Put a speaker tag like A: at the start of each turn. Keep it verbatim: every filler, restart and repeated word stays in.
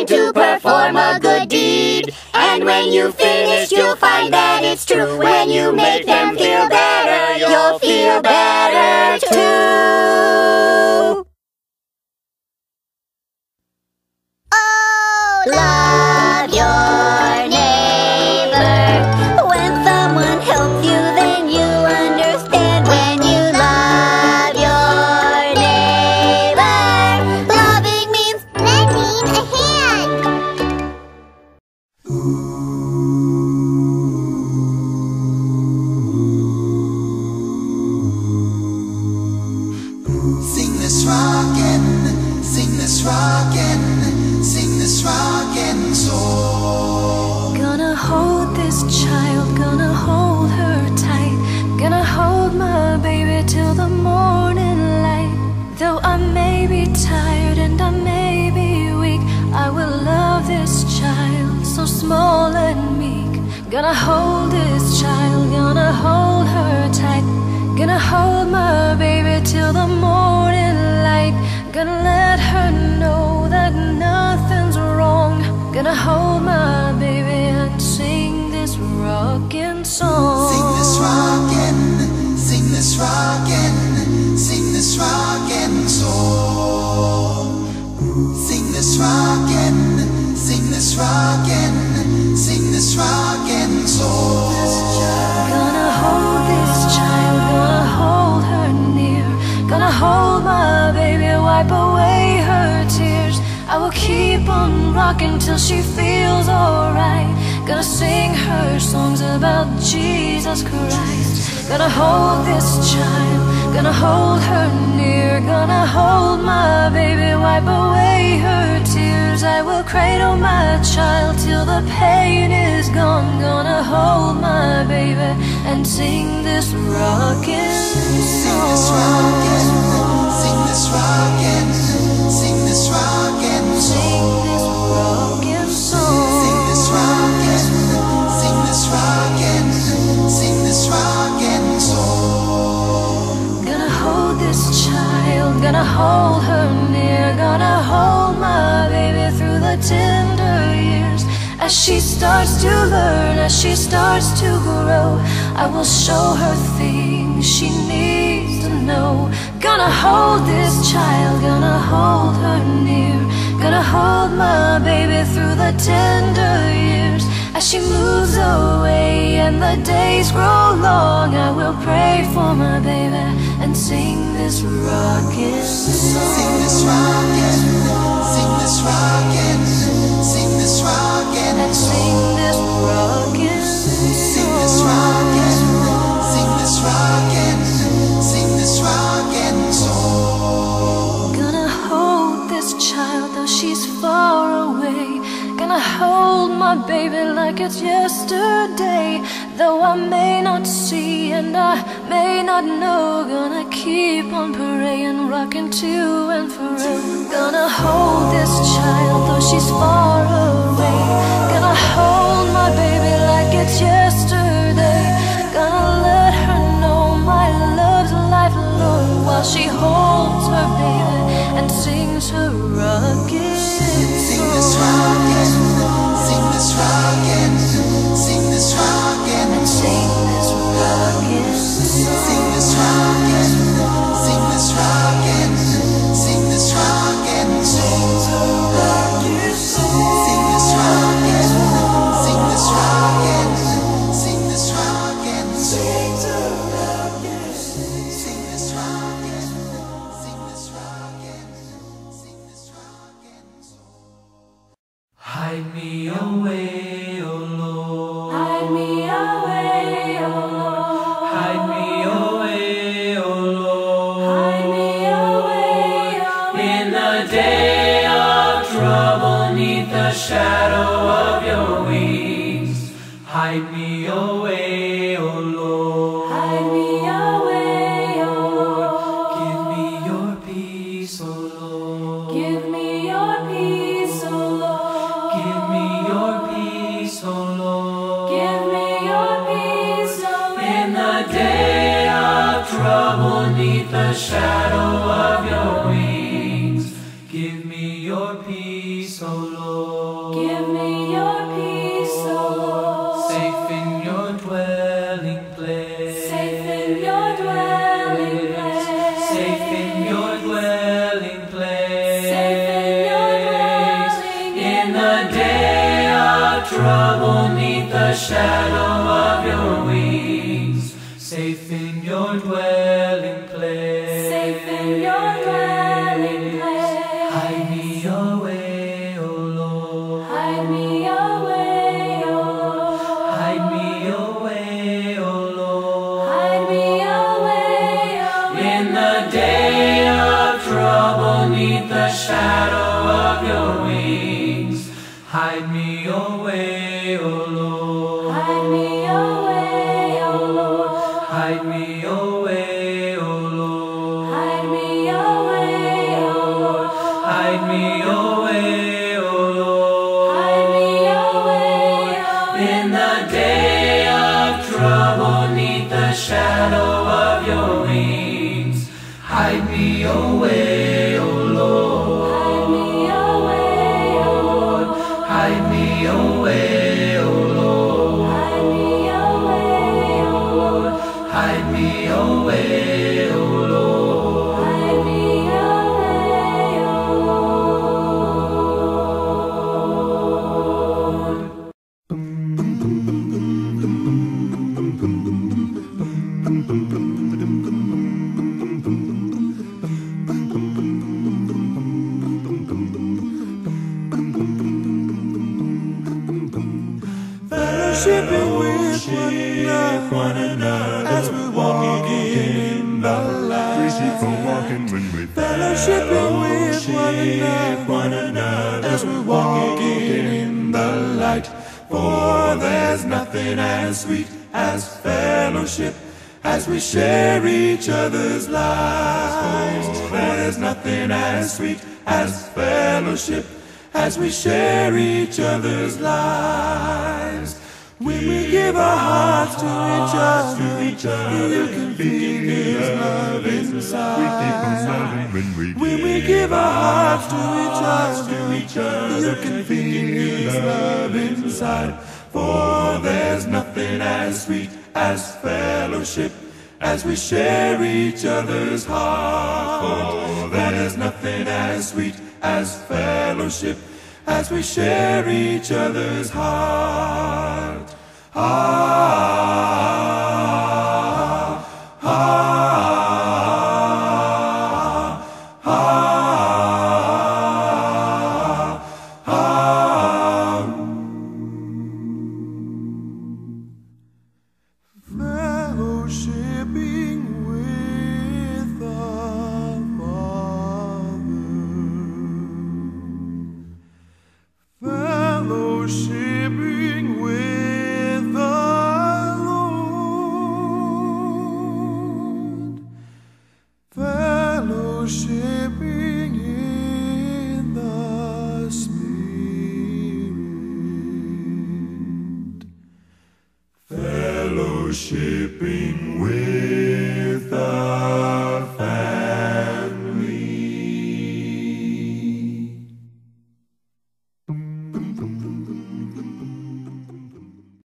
A: time to perform a good deed. And when you finish, you'll find that it's true. When you make them feel better, you'll feel better too. Oh, love your neighbor. When someone helps you, then you understand. When you love your neighbor, loving means lending a hand.
B: Sing this rockin', sing this rockin', sing this rockin' song.
C: Gonna hold this child, gonna hold her tight, gonna hold my baby till the morning light. Though I may be tired and I may be weak, I will love this child, so small and meek. Gonna hold this child, gonna hold her tight, gonna hold my baby till the morning light. Gonna let her know that nothing's wrong. Gonna hold my baby and sing this rockin' song.
B: Sing this rockin', sing this rockin', sing this rockin' song. Sing this rockin', sing this rockin', sing this rockin' song.
C: Gonna hold this child, gonna hold her near, gonna hold my baby, wipe away her tears. I will keep on rocking till she feels alright. Gonna sing her songs about Jesus Christ. Gonna hold this child, gonna hold her near, gonna hold my baby, wipe away her tears. I will cradle my child till the pain is gone. Gonna hold my baby and sing this rockin'
B: Sing this
C: song.
B: rockin', sing this rockin', sing this rockin'
C: Sing this rockin' song.
B: Sing this rockin', sing this rockin', sing this rockin' song.
C: Gonna hold this child, gonna hold her near, gonna hold my baby through the tender years. As she starts to learn, as she starts to grow, I will show her things she needs to know. Gonna hold this child, gonna hold her near, gonna hold my baby through the tender years. As she moves away and the days grow long, I will pray for my baby and sing this rockin' song.
B: Sing this rockin', sing this rockin', sing this rockin'
C: And sing this rockin'
B: Sing this rockin', sing this rockin', sing this rockin' song.
C: Gonna hold this child though she's far away. Gonna hold my baby like it's yesterday. Though I may not see and I may not know, gonna keep on praying, rocking to and fro. Gonna hold this child though she's far away. Gonna hold my baby like it's yesterday. Gonna let her know my love's lifelong, while she holds her baby and sings her rockin'
B: Sing this rockin', sing this rockin', sing this rockin'
C: and sing this rockin'
B: Sing this rockin', sing this rockin', sing this rockin' song. Sing this rockin', sing this rockin', sing this rockin' song. Sing this rockin', sing this rockin', sing this rockin' song.
D: Hide me away, oh Lord.
C: Hide me away, oh Lord.
D: Hide me away, oh Lord.
C: Hide me away, oh Lord.
D: In the day of trouble, neath the shadow of your wings. Hide me away, oh Lord.
C: Hide me away, oh Lord.
D: Give me your peace, oh Lord.
C: Give me your peace, oh Lord.
D: Give me your peace, oh Lord.
C: Give me your peace, oh Lord.
D: In the day of trouble, neath the shadow of your wings. Give me your peace, oh Lord. trouble neath the shadow of your wings, safe in your dwelling place.
C: Safe in your dwelling place.
D: Hide me away, O Lord.
C: Hide me away, O Lord.
D: Hide me away, O Lord.
C: Hide me away, O Lord.
D: In the day of trouble neath the shadow of your wings, hide me away, O Lord.
C: Hide me away, O Lord.
D: Hide me away, O Lord.
C: Hide me away, O Lord.
D: Hide me away, O Lord.
C: Hide me away, O Lord.
D: In the day of trouble neath the shadow of your wings, hide me away, O Lord.
C: Hide me away, O Lord.
D: Hide me away, O Lord.
C: Hide me away, O Lord.
D: Hide me away, O Lord.
C: Hide me away, O Lord.
B: Fellowshipping with one another as we're walking in the light. Fellowshipping with one another as we're walking in the light. For there's nothing as sweet as fellowship as we share each other's lives. For there's nothing as sweet as fellowship as we share each other's lives. When we give our hearts to each other, each other you can feel His love inside. When we give our hearts to each other, each other you can feel His love inside. For there's nothing as sweet as fellowship as we share each other's heart. For there's nothing as sweet as fellowship as we share each other's heart. Ah, ah, ah, ah, ah. Fellowshipping with the Father. Fellowshipping with the Lord. Fellowshipping in the Spirit. Fellowshipping with